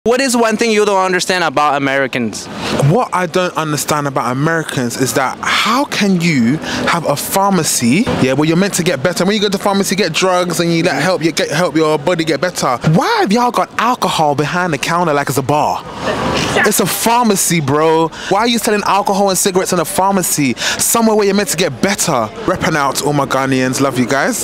What is one thing you don't understand about Americans? What I don't understand about Americans is that how can you have a pharmacy, yeah, where you're meant to get better? When you go to the pharmacy, get drugs and you help your body get better. Why have y'all got alcohol behind the counter like it's a bar? It's a pharmacy, bro. Why are you selling alcohol and cigarettes in a pharmacy? Somewhere where you're meant to get better. Repping out all my Ghanaians. Love you guys.